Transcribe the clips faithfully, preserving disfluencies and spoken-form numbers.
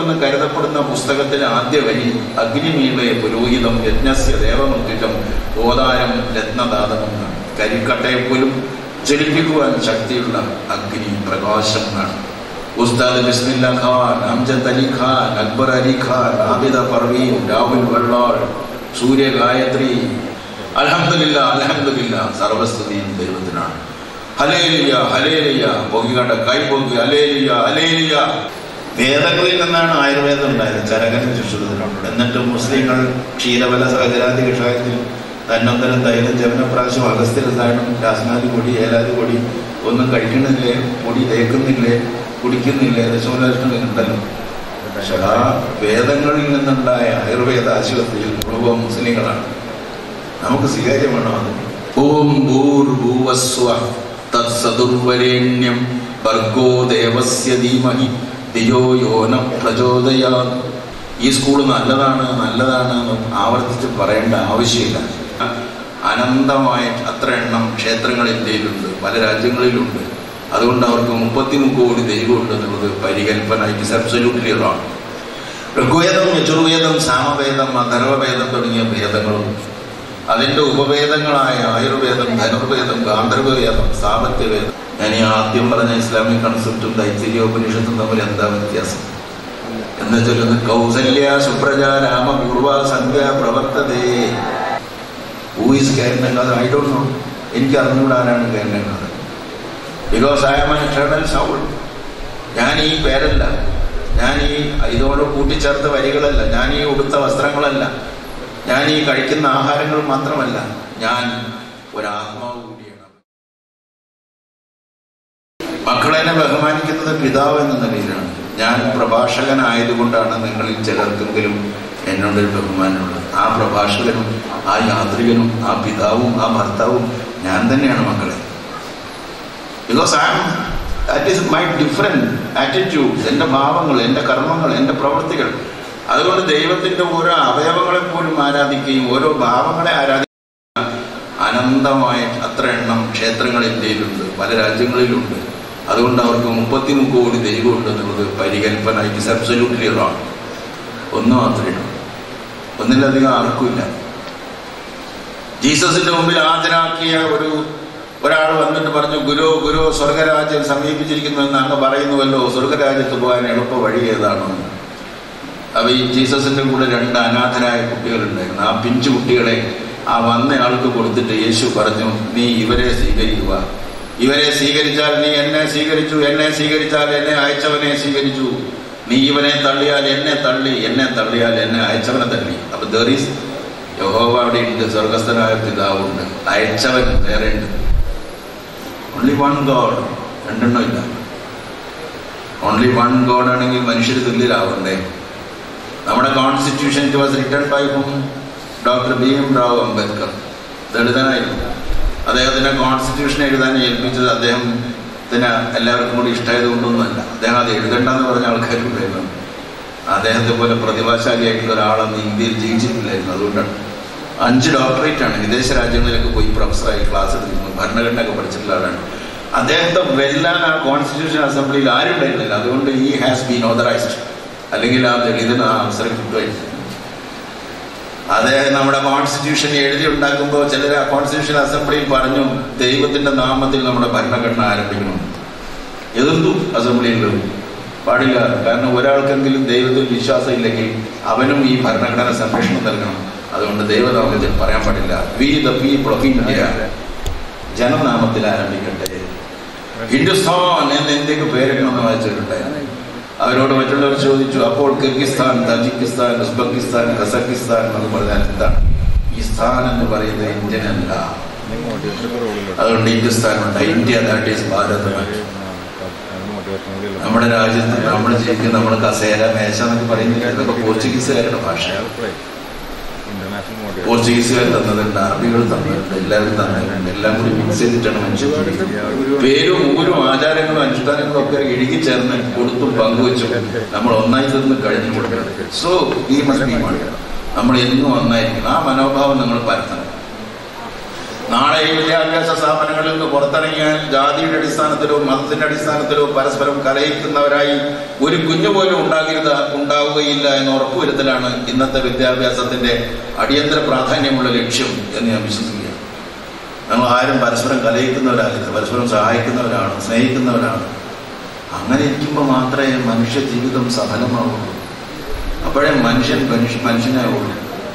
എന്ന് കരുതപ്പെടുന്ന പുസ്തകത്തിലെ ആദ്യ വരി അഗ്നിമീളെ പുരോഹിതം യജ്ഞസ്യ ദേവമൃത്യുജം ഗോദാരം രത്നദാതമെന്നാണ്. കരിക്കട്ടയെപ്പോലും ജ്വലിപ്പിക്കുവാൻ ശക്തിയുള്ള അഗ്നി പ്രകാശം എന്നാണ്. ഉസ്താദ് ബിസ്മില്ല ഖാൻ, അംജദ് അലി ഖാൻ, അക്ബർ അലി ഖാൻ, ആബിദ പർവീൻ, രാഹുൽ വെള്ളാൾ, സൂര്യ ഗായത്രി, അൽഹംദുലില്ലാ അൽഹംദുലില്ലാ, സർവസ്തുതിയും ദൈവത്തിനാണ്. ഹല്ലേലൂയ ഹല്ലേലൂയ, പൊങ്ങിക്കണ്ട കൈ പൊങ്ങി ഹല്ലേലൂയ ഹല്ലേലൂയ. വേദങ്ങളിൽ നിന്നാണ് ആയുർവേദം ഉണ്ടായത്, ചരകന്റെ ചുഷുരത്തിലുണ്ട്. എന്നിട്ട് മുസ്ലിങ്ങൾ ക്ഷീരബല സഹജരാതി കഷായത്തിൽ തന്നൊന്തരം തൈലം ജവനപ്രാശം അഗസ്ത്യരസായനം രാസ്നാദി പൊടി ഏലാദി പൊടി ഒന്നും കഴിക്കണില്ലേ, പൊടി തേക്കുന്നില്ലേ, കുടിക്കുന്നില്ലേ, ദശമലക്ഷം ഉണ്ടല്ലോ. പക്ഷെ ആ വേദങ്ങളിൽ നിന്നുണ്ടായ ആയുർവേദ ആശുപത്രിയിൽ മുഴുവൻ മുസ്ലിങ്ങളാണ്. നമുക്ക് സ്വീകാര്യമാണോ അത്? ഓം ഭൂർഭുവസ്വഃ തത്സദുർവരേണ്യം ഭർഗോ ദേവസ്യ ധീമഹി ധിയോ യോ ന പ്രചോദയാത്. ഈ സ്കൂൾ നല്ലതാണ് നല്ലതാണ് എന്ന് ആവർത്തിച്ച് പറയേണ്ട ആവശ്യമില്ല. അനന്തമായ അത്ര എണ്ണം ക്ഷേത്രങ്ങൾ ഇന്ത്യയിലുണ്ട്, പല രാജ്യങ്ങളിലുണ്ട്. അതുകൊണ്ട് അവർക്ക് മുപ്പത്തി മുക്കോടി ദൈവമുണ്ട് എന്നുള്ളത് പരികൽപ്പന. It's absolutely wrong. ഋഗ്വേദം, യജുർവേദം, സാമവേദം, അഥർവവേദം തുടങ്ങിയ വേദങ്ങളും അതിൻ്റെ ഉപവേദങ്ങളായ ആയുർവേദം, ധനുർവേദം, ഗാന്ധർവവേദം, സാമത്യവേദം. ഞാൻ ഈ ആദ്യം പറഞ്ഞ ഇസ്ലാമിക് കൺസെപ്റ്റും തൈത്തിരീയോപനിഷത്തും തമ്മിൽ എന്താ വ്യത്യാസം എന്ന് ചൊല്ലുന്നു. കൗസല്യ സുപ്രജ രാമ പൂർവ സന്ധ്യ പ്രവർത്തതേ. Who is Kerala? I don't know. എനിക്ക് അറിഞ്ഞുകൂടാനാണ് Kerala. Because I am an eternal soul. ഞാൻ ഈ പേരല്ല, ഞാൻ ഈ ഇതോട് കൂട്ടിച്ചേർത്ത വരികളല്ല, ഞാൻ ഈ ഉടുത്ത വസ്ത്രങ്ങളല്ല, ഞാൻ ഈ കഴിക്കുന്ന ആഹാരങ്ങൾ മാത്രമല്ല, ഞാൻ ഒരാത്മാവ് കൂടിയാണ്. മക്കളെന്നെ ബഹുമാനിക്കുന്നത് പിതാവ് എന്ന നിലയിലാണ്. ഞാൻ പ്രഭാഷകനായതുകൊണ്ടാണ് നിങ്ങളിൽ ചിലർക്കെങ്കിലും എന്നോടൊരു ബഹുമാനമുള്ളത്. ആ പ്രഭാഷകനും ആ യാത്രികനും ആ പിതാവും ആ ഭർത്താവും ഞാൻ തന്നെയാണ് മക്കളെ. Because I am that is my different attitudes, എൻ്റെ ഭാവങ്ങൾ, എൻ്റെ കർമ്മങ്ങൾ, എൻ്റെ പ്രവൃത്തികൾ. അതുകൊണ്ട് ദൈവത്തിൻ്റെ ഓരോ അവയവങ്ങളെ പോലും ആരാധിക്കുകയും ഓരോ ഭാവങ്ങളെ ആരാധിക്കുകയും അനന്തമായ അത്ര എണ്ണം ക്ഷേത്രങ്ങൾ ഇന്ത്യയിലുണ്ട്, പല രാജ്യങ്ങളിലുണ്ട്. അതുകൊണ്ട് അവർക്ക് മുപ്പത്തി മുക്കോടി ദൈവമുണ്ട് എന്നുള്ളത് പരികൽപ്പന. It's absolutely wrong. ഒന്ന് മാത്രമേ ഉള്ളൂ, ഒന്നിലധികം ആർക്കുമില്ല. ജീസസിന്റെ മുമ്പിൽ ഹാജരാക്കിയ ഒരു ഒരാൾ വന്നിട്ട് പറഞ്ഞു, ഗുരു ഗുരു സ്വർഗരാജ്യം സമീപിച്ചിരിക്കുന്നു എന്ന് അങ്ങ് പറയുന്നുവല്ലോ, സ്വർഗരാജ്യത്ത് പോകാൻ എളുപ്പ വഴി ഏതാണോ? അപ്പോൾ ഈ ജീസസിന്റെ കൂടെ രണ്ട് അനാഥരായ കുട്ടികളുണ്ടായിരുന്നു. ആ പിഞ്ചു കുട്ടികളെ ആ വന്ന ആൾക്ക് കൊടുത്തിട്ട് യേശു പറഞ്ഞു, നീ ഇവരെ സ്വീകരിക്കുക. ഇവരെ സ്വീകരിച്ചാൽ നീ എന്നെ സ്വീകരിച്ചു, എന്നെ സ്വീകരിച്ചാൽ എന്നെ അയച്ചവനെ സ്വീകരിച്ചു. നീ ഇവനെ തള്ളിയാൽ എന്നെ തള്ളി, എന്നെ തള്ളിയാൽ എന്നെ അയച്ചവനെ തള്ളി. അപ്പൊ ദർ ഈസ് യഹോവ അവിടെ ഉണ്ട്, സ്വർഗസ്ഥനായ പിതാവുണ്ട്, അയച്ചവൻ വേറെ ഉണ്ട്. ഓൺലി വൺ ഗോഡ്, രണ്ടെണ്ണം ഇല്ല. ഓൺലി വൺ ഗോഡ് ആണെങ്കിൽ മനുഷ്യർ തുല്യരാവണ്ടേ? നമ്മുടെ constitution it was written by whom? Doctor B M Rao Ambedkar. ദളിതനായിരുന്നു. അദ്ദേഹത്തിൻ്റെ കോൺസ്റ്റിറ്റ്യൂഷൻ എഴുതാൻ ഏൽപ്പിച്ചത് അദ്ദേഹത്തിന് എല്ലാവർക്കും കൂടി ഇഷ്ടമായതുകൊണ്ടൊന്നുമല്ല. അദ്ദേഹം അത് എഴുതണ്ടെന്ന് പറഞ്ഞ ആൾക്കാരുണ്ടായിരുന്നു. അദ്ദേഹത്തെ പോലെ പ്രതിഭാശാലിയായിട്ടുള്ള ഒരാളന്ന് ഇന്ത്യയിൽ ജീവിച്ചിട്ടില്ലായിരുന്നു. അതുകൊണ്ടാണ് അഞ്ച് ഡോക്ടറേറ്റാണ്, വിദേശ രാജ്യങ്ങളിലൊക്കെ പോയി പ്രൊഫസറായി ക്ലാസ് എടുത്തിരുന്നു, ഭരണഘടനയൊക്കെ പഠിച്ചിട്ടുള്ള ആളാണ്. അദ്ദേഹത്തെ വെല്ലാൻ ആ കോൺസ്റ്റിറ്റ്യൂഷൻ അസംബ്ലിയിൽ ആരും ഉണ്ടായിരുന്നില്ല. അതുകൊണ്ട് ഈ ഹാസ് ബീൻ ഓതറൈസ്ഡ്. അല്ലെങ്കിൽ ആ ദളിതന് ആ അവസരം കിട്ടുമായിരുന്നു. അദ്ദേഹം നമ്മുടെ കോൺസ്റ്റിറ്റ്യൂഷൻ എഴുതി ഉണ്ടാക്കുമ്പോൾ ചിലർ ആ കോൺസ്റ്റിറ്റ്യൂഷൻ അസംബ്ലിയിൽ പറഞ്ഞു, ദൈവത്തിന്റെ നാമത്തിൽ നമ്മുടെ ഭരണഘടന ആരംഭിക്കണം. എതിർത്തു അസംബ്ലിയിൽ. പാടില്ല. കാരണം ഒരാൾക്കെങ്കിലും ദൈവത്തിൽ വിശ്വാസം ഇല്ലെങ്കിൽ അവനും ഈ ഭരണഘടന സംരക്ഷണം നൽകണം. അതുകൊണ്ട് ദൈവനാമത്തിൽ പറയാൻ പാടില്ല. We the people of India, ജനനാമത്തിൽ ആരംഭിക്കട്ടെ. ഹിന്ദുസ്ഥാൻ എന്ന് എന്തൊക്കെ പേരൊക്കെ വായിച്ചിട്ടുണ്ടായിരുന്നു. അവരോട് മറ്റുള്ളവർ ചോദിച്ചു, അപ്പോൾ കിർഗിസ്ഥാൻ, തജിക്കിസ്ഥാൻ, ഉസ്ബെക്കിസ്ഥാൻ, കസക്കിസ്ഥാൻ എന്ന് പറഞ്ഞാൽ എന്താണ്? ഈ സ്ഥാൻ എന്ന് പറയുന്നത് ഇന്ത്യൻ അല്ല. അതുകൊണ്ട് ഹിന്ദുസ്ഥാൻ ഉണ്ട്. India that is Bharat. നമ്മുടെ രാജ്യത്ത് നമ്മൾ ജീവിക്കുന്ന നമ്മൾ കസേര, മേശ എന്നൊക്കെ പറയുന്നില്ല. ഇതൊക്കെ പോർച്ചുഗീസുകാരുടെ ഭാഷ. പോർച്ചുഗീസുകാർ തന്നതുണ്ട്, അറബികൾ തന്നതുണ്ട്, എല്ലാവരും തന്നതുണ്ട്. എല്ലാം കൂടി മിക്സ് ചെയ്തിട്ടാണ് മനുഷ്യൻ പേരും ഊരും ആചാരങ്ങളും അനുഷ്ഠാനങ്ങളും ഒക്കെ ഇഴുകി ചേർന്ന് കൊടുത്തും പങ്കുവെച്ചും നമ്മൾ ഒന്നായി തീർന്ന് കഴിഞ്ഞു കൊടുക്കണം. സോ ഈ മസ്റ്റ് ബി നമ്മൾ എന്നും ഒന്നായിരിക്കണം. ആ മനോഭാവം നമ്മൾ പരത്തണം. നാളെ ഈ വിദ്യാഭ്യാസ സ്ഥാപനങ്ങളിൽ നിന്ന് പുറത്തിറങ്ങിയാൽ ജാതിയുടെ അടിസ്ഥാനത്തിലോ മതത്തിന്റെ അടിസ്ഥാനത്തിലോ പരസ്പരം കലയിക്കുന്നവരായി ഒരു കുഞ്ഞു പോലും ഉണ്ടാകരുത് ഉണ്ടാവുകയില്ല എന്ന് ഉറപ്പുവരുത്തലാണ് ഇന്നത്തെ വിദ്യാഭ്യാസത്തിന്റെ അടിയന്തര പ്രാധാന്യമുള്ള ലക്ഷ്യം എന്ന് ഞാൻ വിശ്വസിക്കുക. നമ്മൾ ആരും പരസ്പരം കലയിക്കുന്നവരാകരുത്, പരസ്പരം സഹായിക്കുന്നവരാണ്, സ്നേഹിക്കുന്നവരാണ്. അങ്ങനെ ഇരിക്കുമ്പോൾ മാത്രമേ മനുഷ്യ ജീവിതം സഫലമാവുള്ളൂ. അപ്പോഴേ മനുഷ്യൻ മനുഷ്യ മനുഷ്യനാവുള്ളൂ.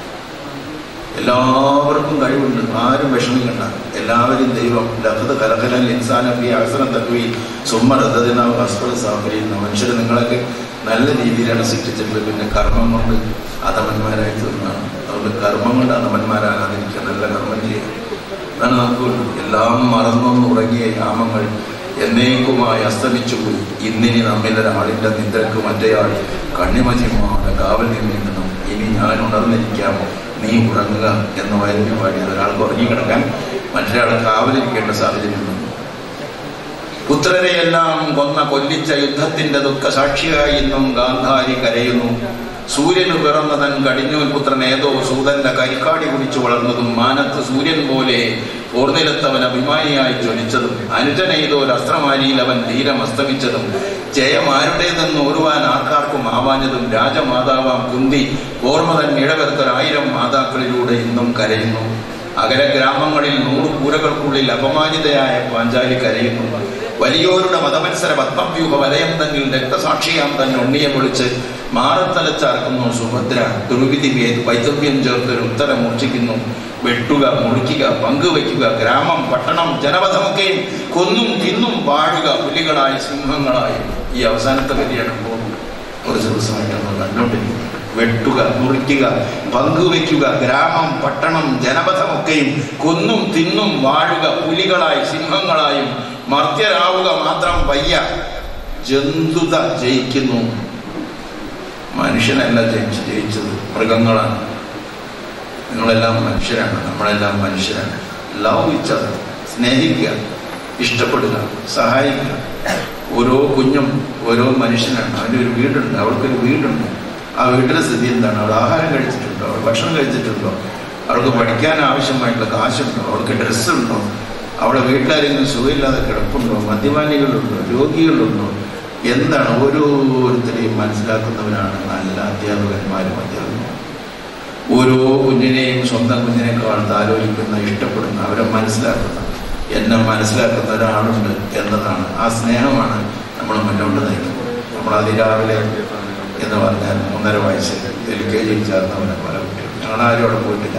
എല്ലാവർക്കും കഴിവുണ്ട്, ആരും വിഷമിക്കണ്ട. എല്ലാവരും ദൈവം ലഫ്ദ കലകലൻ ഇൻസാനബി അവസരം തക്കുവി സുമ്മറദ്ദിന അസ്ഫല സാഫരിയുന്ന മനുഷ്യർ നിങ്ങളൊക്കെ നല്ല രീതിയിലാണ് സൃഷ്ടിച്ചിട്ടുള്ളത്. പിന്നെ കർമ്മം കൊണ്ട് അധമന്മാരായി തീർന്നതാണ്. അതുകൊണ്ട് കർമ്മം കൊണ്ട് അധമന്മാരാകാതിരിക്കുക, നല്ല കർമ്മം ചെയ്യുക. അതാണ് നമുക്ക് എല്ലാം മറന്നൊന്ന് ഉറങ്ങിയ യാമങ്ങൾ എന്നേക്കുമായി അസ്തമിച്ചുപോയി. ഇന്നിനി നമ്മിലൊരാളിൻ്റെ നിദ്രക്ക് മറ്റേയാൾ കണ്ണിമചിമാണ് കാവൽ നിന്നിരിക്കണം. ഇനി ഞാൻ ഉണർന്നിരിക്കാം, നീ ഉറങ്ങുക എന്ന് വയലിന് പാടിയത്. ഒരാൾക്ക് ഉറങ്ങിക്കിടക്കാൻ മറ്റൊരാൾ കാവലിരിക്കേണ്ട സാഹചര്യം വന്നു. പുത്രരെയെല്ലാം കൊന്ന കൊല്ലിച്ച യുദ്ധത്തിന്റെ ദുഃഖ സാക്ഷിയായി ഇന്നും ഗാന്ധാരി കരയുന്നു. സൂര്യന് പിറന്നതൻ കടിഞ്ഞൂൽ പുത്രൻ ഏതോ സൂതന്റെ കരിക്കാടി കുടിച്ചു വളർന്നതും മാനത്ത് സൂര്യൻ പോലെ ഓർന്നിലത്തവൻ അഭിമാനിയായി ജ്വലിച്ചതും അനുജനെയ്തോ അസ്ത്രമാരിയിൽ അവൻ ധീരം അസ്തമിച്ചതും ജയമാരുടേതെന്ന് ഓർവാൻ ആർക്കാർക്കും ആവാഞ്ഞതും രാജമാതാവാം കുന്തി ഓർമ്മ തൻ ഇടവരുത്തൊരായിരം മാതാക്കളിലൂടെ ഇന്നും കരയുന്നു. അകല ഗ്രാമങ്ങളിൽ നൂറ് കൂരകൾക്കുള്ളിൽ അപമാനിതയായ പാഞ്ചാലി കരയുന്നു. വലിയോരുടെ മതമത്സര പത്മവ്യൂഹ വലയം തന്നിൽ രക്തസാക്ഷിയാം തന്നെ ഉണ്ണിയെ വിളിച്ച് മാറത്തലച്ചാർക്കുന്നു സുഭദ്ര. ദുർവിധി വൈദവ്യം ചേർത്തൊരു ഉത്തരം മൂർച്ഛിക്കുന്നു. വെട്ടുക, മുറിക്കുക, പങ്കുവയ്ക്കുക, ഗ്രാമം പട്ടണം ജനപഥമൊക്കെയും കൊന്നും തിന്നും പാടുക പുലികളായി സിംഹങ്ങളായി. ഈ അവസാനത്തെ വരിയാണ് കുറച്ച് ദിവസമായിട്ട് നമ്മൾ കണ്ടുകൊണ്ടിരിക്കുന്നത്. വെട്ടുക, മുറിക്കുക, പങ്കുവയ്ക്കുക, ഗ്രാമം പട്ടണം ജനപഥമൊക്കെയും കൊന്നും തിന്നും വാഴുക പുലികളായി സിംഹങ്ങളായും. മർത്യരാവുക മാത്രം വയ്യ, ജന്തുത ജയിക്കുന്നു. മനുഷ്യനല്ല ജയിച്ച് ജയിച്ചത് മൃഗങ്ങളാണ്. നിങ്ങളെല്ലാം മനുഷ്യരാണ്, നമ്മളെല്ലാം മനുഷ്യരാണ്. ലവ് ഈച്ച് അതർ, സ്നേഹിക്കുക, ഇഷ്ടപ്പെടുക, സഹായിക്കുക. ഓരോ കുഞ്ഞും ഓരോ മനുഷ്യനാണ്. അവൻ്റെ ഒരു വീടുണ്ട്, അവൾക്കൊരു വീടുണ്ട്. ആ വീട്ടിലെ സ്ഥിതി എന്താണ്? അവൾ ആഹാരം കഴിച്ചിട്ടുണ്ടോ? അവൾ ഭക്ഷണം കഴിച്ചിട്ടുണ്ടോ? അവൾക്ക് പഠിക്കാൻ ആവശ്യമായിട്ടുള്ള കാശുണ്ടോ? അവൾക്ക് ഡ്രസ്സുണ്ടോ? അവളെ വീട്ടിലാരെങ്കിലും സുഖമില്ലാതെ കിടപ്പുണ്ടോ? മദ്യപാനികളുണ്ടോ? രോഗികളുണ്ടോ? എന്താണ്? ഓരോരുത്തരെയും മനസ്സിലാക്കുന്നവരാണ് നല്ല അധ്യാപകന്മാരും അധ്യാപകരും. ഓരോ കുഞ്ഞിനെയും സ്വന്തം കുഞ്ഞിനേക്കാൾ ആലോചിക്കുന്ന, ഇഷ്ടപ്പെടുന്ന, അവരെ മനസ്സിലാക്കുന്ന, എന്നെ മനസ്സിലാക്കുന്ന ഒരാളുണ്ട് എന്നതാണ്. ആ സ്നേഹമാണ് നമ്മൾ മുന്നോട്ട് നയിക്കുന്നത്. നമ്മൾ അതിരാവിലെ എന്ന് പറഞ്ഞാൽ മൂന്നര വയസ്സ് എൽ കെ ജിയിൽ ചേർന്നവരെ പല കുട്ടികൾ, ഞങ്ങളാരും അവിടെ പോയിട്ടില്ല.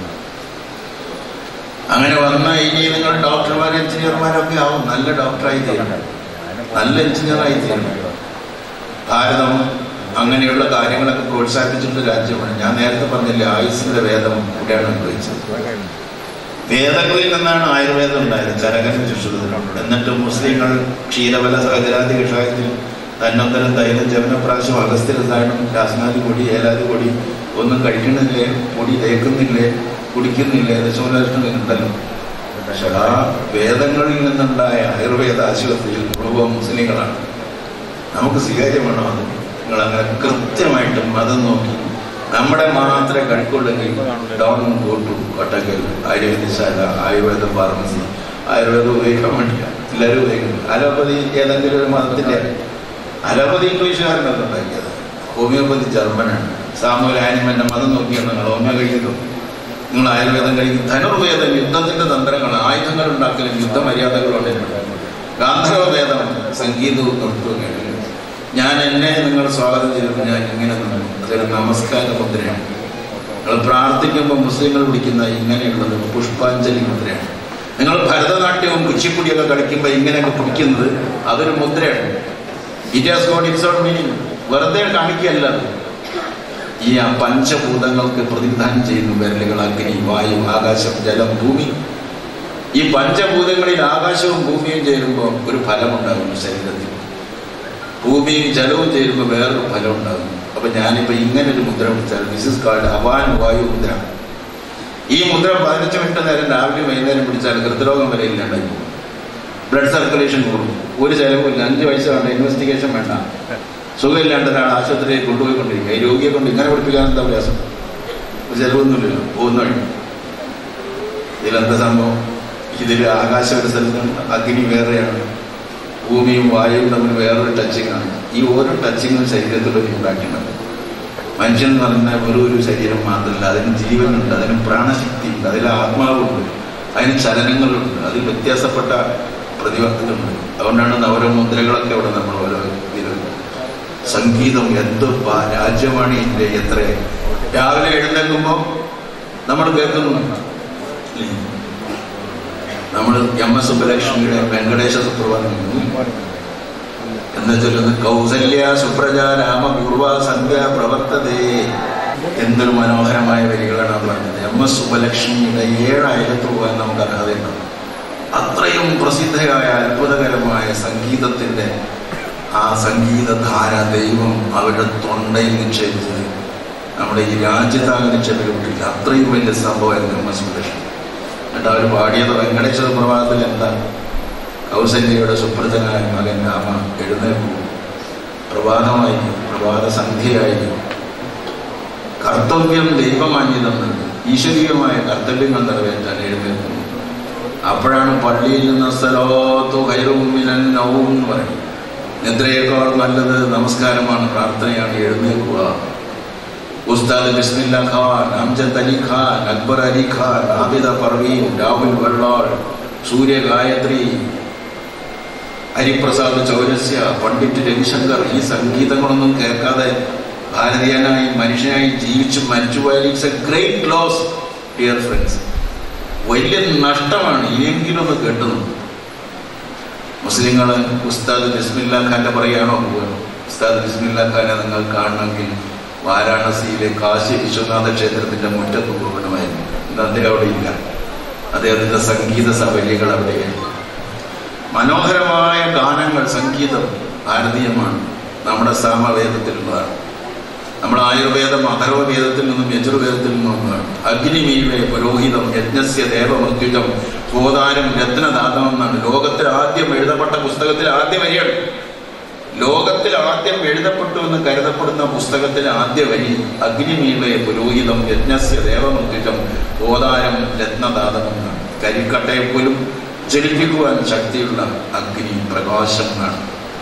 അങ്ങനെ വന്നാൽ ഇനി നിങ്ങൾ ഡോക്ടർമാരും എഞ്ചിനീയർമാരൊക്കെ ആവും. നല്ല ഡോക്ടറായി തീരണം, നല്ല എഞ്ചിനീയറായി തീരണം. ഭാരതം അങ്ങനെയുള്ള കാര്യങ്ങളൊക്കെ പ്രോത്സാഹിപ്പിച്ചിട്ടുള്ള രാജ്യമാണ്. ഞാൻ നേരത്തെ പറഞ്ഞില്ലേ, ആയുസ്സിന്റെ വേദം ഇവിടെയാണ് ഉപയോഗിച്ചത്. വേദങ്ങളിൽ നിന്നാണ് ആയുർവേദം ഉണ്ടായത്, ചരകനും ചുഷുതനും. എന്നിട്ട് മുസ്ലിങ്ങൾ ക്ഷീരബല സഹജരാതി കഷായത്തിൽ തന്നൊന്തരം തൈലം ജവനപ്രാവശ്യം അഗസ്ത്യ രസായനം രാസനാദി പൊടി ഏലാദി പൊടി ഒന്നും കഴിക്കണില്ലേ, പൊടി തേക്കുന്നില്ലേ, കുടിക്കുന്നില്ലേ, ദശമലക്ഷം ഉണ്ടല്ലോ. പക്ഷെ ആ വേദങ്ങളിൽ നിന്നുണ്ടായ ആയുർവേദ ആശുപത്രിയിൽ മുഴുവൻ മുസ്ലിങ്ങളാണ്. നമുക്ക് സ്വീകാര്യമാണോ അത്? നിങ്ങളങ്ങനെ കൃത്യമായിട്ട് മതം നോക്കി നമ്മുടെ മാത്രമേ കഴിക്കുള്ളെങ്കിൽ ഡൗൺ ഗോട്ടു കോട്ടക്കൽ ആയുർവേദശാല, ആയുർവേദ ഫാർമസി. ആയുർവേദം ഉപയോഗിക്കാൻ വേണ്ടില്ല, എല്ലാവരും ഉപയോഗിക്കുന്നത്. അലോപ്പതി ഏതെങ്കിലും ഒരു മതത്തിൻ്റെ, അലോപ്പതി ഇംഗ്ലീഷുകാരനൊക്കെ ഉണ്ടാക്കിയത്. ഹോമിയോപ്പതി ജർമ്മനാണ്. സാമൂഹ്യ ആനിമന്റെ മതം നോക്കിയാണ് നിങ്ങൾ ഹോമിയോ കഴിക്കുന്നു. നിങ്ങൾ ആയുർവേദം കഴിക്കും. ധനുർവേദം യുദ്ധത്തിന്റെ തന്ത്രങ്ങൾ, ആയുധങ്ങൾ ഉണ്ടാക്കലും യുദ്ധമര്യാദകളുണ്ട്. ഗാന്ധർവ വേദം സംഗീതവും നൃത്തവും കഴിക്കും. ഞാൻ എന്നെ നിങ്ങൾ സ്വാഗതം ചെയ്തപ്പോൾ ഞാൻ ഇങ്ങനെ നിന്നു. അതൊരു നമസ്കാര മുദ്രയാണ്. നിങ്ങൾ പ്രാർത്ഥിക്കുമ്പോൾ മുസ്ലിങ്ങൾ വിളിക്കുന്ന ഇങ്ങനെയുള്ളത് പുഷ്പാഞ്ജലി മുദ്രയാണ്. നിങ്ങൾ ഭരതനാട്യവും കുച്ചിപ്പുടിയൊക്കെ കളിക്കുമ്പോൾ ഇങ്ങനെയൊക്കെ പിടിക്കുന്നത് അതൊരു മുദ്രയാണ്. It has got its own meaning. വെറുതെ കാണിക്കുകയല്ല. ഈ ആ പഞ്ചഭൂതങ്ങൾക്ക് പ്രതിനിധാനം ചെയ്യുന്നു വിരലുകൾ, അഗ്നി, വായു, ആകാശം, ജലം, ഭൂമി. ഈ പഞ്ചഭൂതങ്ങളിൽ ആകാശവും ഭൂമിയും ചേരുമ്പോൾ ഒരു ഫലമുണ്ടാകുന്നു ശരീരത്തിൽ. ഭൂമിയും ജലവും ചേരുമ്പോൾ വേറൊരു ഫലം ഉണ്ടാകുന്നു. അപ്പൊ ഞാനിപ്പോ ഇങ്ങനെ ഒരു മുദ്ര പിടിച്ചാൽ ദിസ് ഇസ് കാൾഡ് അപാൻ വായു മുദ്ര. ഈ മുദ്ര പതിനഞ്ച് മിനിറ്റ് നേരം രാവിലെ വൈകുന്നേരം പിടിച്ചാൽ ഹൃദ്രോഗം വരെ ഇല്ലാണ്ടായി പോകും. ബ്ലഡ് സർക്കുലേഷൻ കൂടും. ഒരു ചെലവില്ല. അഞ്ച് പൈസ വേണ്ട, ഇൻവെസ്റ്റിഗേഷൻ വേണ്ട. സുഖമില്ലാണ്ട് ഒരാൾ ആശുപത്രിയിൽ കൊണ്ടുപോയിക്കൊണ്ടിരിക്കുക. ഈ രോഗിയെ കൊണ്ട് ഇങ്ങനെ പഠിപ്പിക്കാൻ എന്താ പ്രയാസം? ഒരു ചെലവൊന്നുമില്ലല്ലോ, പോകുന്ന വഴി. ഇതിലെന്താ സംഭവം? ഇതിൽ ആകാശം ഒരു സ്ഥലത്തുണ്ട്, അഗ്നി വേറെയാണ്, ഭൂമിയും വായുവും തമ്മിൽ വേറൊരു ടച്ചിങ് ആണ്. ഈ ഓരോ ടച്ചിങ്ങും ശരീരത്തിലൊരു ഉണ്ടാക്കിയിട്ടുണ്ട്. മനുഷ്യൻ എന്ന് പറഞ്ഞാൽ വെറും ഒരു ശരീരം മാത്രമല്ല, അതിന് ജീവനുണ്ട്, അതിന് പ്രാണശക്തിയുണ്ട്, അതിൽ ആത്മാവുണ്ട്, അതിന് ചലനങ്ങളുണ്ട്, അതിൽ വ്യത്യാസപ്പെട്ട പ്രതിവർത്തനമുണ്ട്. അതുകൊണ്ടാണ് നവരമുദ്രകളൊക്കെ അവിടെ നമ്മൾ ഓരോ ഇതിലും സംഗീതം എന്ത് രാജ്യമാണ് ഇന്ത്യ. എത്ര രാവിലെ എഴുന്നേൽക്കുമ്പോൾ നമ്മൾ കേൾക്കുന്നു, നമ്മൾ എം എസ് സുബ്ബലക്ഷ്മിയുടെ വെങ്കടേശ സുപ്രഭാതം എന്താ ചൊല്ലുന്നത്? കൗസല്യ സുപ്രജ രാമപൂർവ സന്ധ്യ പ്രവർത്തതേ. എന്തൊരു മനോഹരമായ വരികളാണ് പറഞ്ഞത്. എം എസ് സുബ്ബലക്ഷ്മിയുടെ ഏഴായിരത്ത് പോകാൻ നമുക്ക് അർഹതയുണ്ട്. അത്രയും പ്രസിദ്ധയായ അത്ഭുതകരമായ സംഗീതത്തിൻ്റെ ആ സംഗീതധാര ദൈവം അവരുടെ തൊണ്ടയിൽ നിക്ഷേപിച്ചത് നമ്മുടെ ഈ രാജ്യത്താകെ നിക്ഷേപിക്കപ്പെട്ടില്ല. അത്രയും വലിയ സംഭവമായിരുന്നു എം എസ് സുബ്ബലക്ഷ്മി. എന്നിട്ട് അവർ പാടിയത് വെങ്കടേശ്വര പ്രഭാതത്തിൽ എന്താ? കൗസല്യയുടെ സുപ്രജനായ മകൻ രാമ എഴുന്നേൽക്കൂ, പ്രഭാതമായി, പ്രഭാത സന്ധ്യയായി, കർത്തവ്യം ദൈവമാന്യതെന്നുണ്ട്, ഈശ്വരീയമായ കർത്തവ്യങ്ങൾ നിറവേറ്റാൻ എഴുന്നേൽക്കുന്നു. അപ്പോഴാണ് പള്ളിയിൽ നിന്ന് സ്ഥലോത്തു കൈറുമിനൻ നവും എന്ന് പറയും. നിദ്രയേക്കാൾ നല്ലത് നമസ്കാരമാണ്, പ്രാർത്ഥനയാണ്, എഴുന്നേൽക്കുക. ഉസ്താദ് ബിസ്മില്ല ഖാൻ, അംജദ് അലി ഖാൻ, അക്ബർ അലി ഖാൻ, ആബിദ പർവീൻ, രാഹുൽ വെള്ളാൾ, സൂര്യ ഗായത്രി, ഹരിപ്രസാദ് ചൗരസ്യ, പണ്ഡിറ്റ് രവിശങ്കർ ഈ സംഗീതങ്ങളൊന്നും കേൾക്കാതെ ഭാരതീയനായി മനുഷ്യനായി ജീവിച്ച് മരിച്ചുപോയാൽ it's a great loss dear friends. വലിയ നഷ്ടമാണ്. ഇനിയെങ്കിലും ഒന്ന് കേട്ടുന്നു. മുസ്ലിങ്ങൾ ഉസ്താദ് ബിസ്മില്ല ഖാന്റെ പറയുകയാണോ പോവുക? ഉസ്താദ് ബിസ്മില്ല ഖാനെ നിങ്ങൾ കാണണമെങ്കിൽ വാരാണസിയിലെ കാശി വിശ്വനാഥ ക്ഷേത്രത്തിന്റെ മുറ്റത്ത് പോകണമായിരുന്നു. ഇന്ന് അദ്ദേഹം അവിടെ ഇല്ല. അദ്ദേഹത്തിന്റെ സംഗീത സഭലികൾ അവിടെയാണ്. മനോഹരമായ ഗാനങ്ങൾ, സംഗീതം ഭാരതീയമാണ്. നമ്മുടെ സാമവേദത്തിലുള്ളതാണ്. നമ്മുടെ ആയുർവേദം അഥർവവേദത്തിൽ നിന്നും യജുർവേദത്തിൽ നിന്നും ഒന്നാണ്. അഗ്നിമീവേ പുരോഹിതം യജ്ഞസ്യ ദേവമൃത്യുജം ഹോതാരം രത്നദാതം എന്നാണ് ലോകത്തിൽ ആദ്യം എഴുതപ്പെട്ട പുസ്തകത്തിൽ ആദ്യ വരിയാണ്. ലോകത്തിൽ ആദ്യം എഴുതപ്പെട്ടു എന്ന് കരുതപ്പെടുന്ന പുസ്തകത്തിലെ ആദ്യ വരി അഗ്നിമീവേ പുരോഹിതം യജ്ഞസ്യ ദേവമൃത്യുജം ഹോതാരം രത്നദാതം എന്നാണ്. കരിക്കട്ടയെ പോലും ജ്വലിപ്പിക്കുവാൻ ശക്തിയുള്ള അഗ്നി പ്രകാശം എന്നാണ്.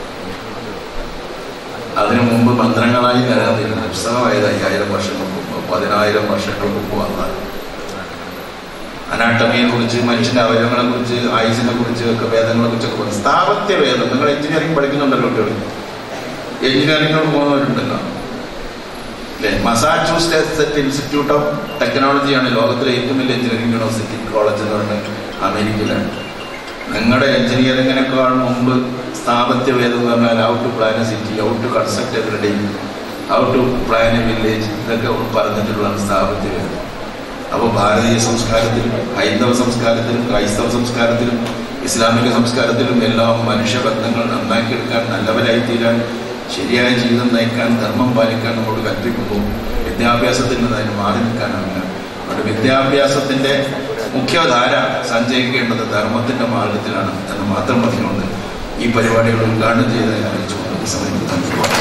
അതിനു മുമ്പ് മന്ത്രങ്ങളായി നിലനിന്നിരുന്ന പുസ്തകമായത് അയ്യായിരം വർഷങ്ങൾക്ക് മുമ്പ്, പതിനായിരം വർഷങ്ങൾക്ക് മുമ്പ് വന്നാൽ അനാട്ടമിയെ കുറിച്ച്, മനുഷ്യന്റെ അവയവങ്ങളെ കുറിച്ച്, ആയുസിനെ കുറിച്ച് ഒക്കെ വേദങ്ങളെ കുറിച്ചൊക്കെ പറഞ്ഞു. സ്ഥാപത്യ വേദം. നിങ്ങൾ എഞ്ചിനീയറിംഗ് പഠിക്കുന്നുണ്ടല്ലോ കുട്ടികൾ, എഞ്ചിനീയറിംഗിനോട് പോകുന്നവരുണ്ടല്ലോ അല്ലേ? മസാച്യൂസെറ്റ്സ് ഇൻസ്റ്റിറ്റ്യൂട്ട് ഓഫ് ടെക്നോളജിയാണ് ലോകത്തിലെ ഏറ്റവും വലിയ എഞ്ചിനീയറിംഗ് യൂണിവേഴ്സിറ്റി കോളേജ് എന്ന് പറഞ്ഞാൽ അമേരിക്കയിലാണ്. നിങ്ങളുടെ എഞ്ചിനീയറിംഗിനേക്കാൾ മുമ്പ് സ്ഥാപത്യ വേദം എന്ന് പറഞ്ഞാൽ how to plan a city, how to construct a building, how to plan a village, ഇതൊക്കെ പറഞ്ഞിട്ടുള്ളതാണ് സ്ഥാപത്യ വേദം. അപ്പോൾ ഭാരതീയ സംസ്കാരത്തിലും ഹൈന്ദവ സംസ്കാരത്തിലും ക്രൈസ്തവ സംസ്കാരത്തിലും ഇസ്ലാമിക സംസ്കാരത്തിലും എല്ലാം മനുഷ്യബന്ധങ്ങൾ നന്നാക്കിയെടുക്കാൻ, നല്ലവരായിത്തീരാൻ, ശരിയായ ജീവിതം നയിക്കാൻ, ധർമ്മം പാലിക്കാൻ നമ്മോട് കൽപ്പിക്കുമ്പോൾ വിദ്യാഭ്യാസത്തിൽ നിന്ന് അതിന് മാറി നിൽക്കാനാവില്ല. അതുകൊണ്ട് വിദ്യാഭ്യാസത്തിൻ്റെ മുഖ്യധാര സഞ്ചയിക്കേണ്ടത് ധർമ്മത്തിൻ്റെ മാർഗത്തിലാണ് എന്ന് മാത്രം പറഞ്ഞുകൊണ്ട് ഈ പരിപാടികൾ ഉദ്ഘാടനം ചെയ്തതിനെ അറിയിച്ചുകൊണ്ട് സമയം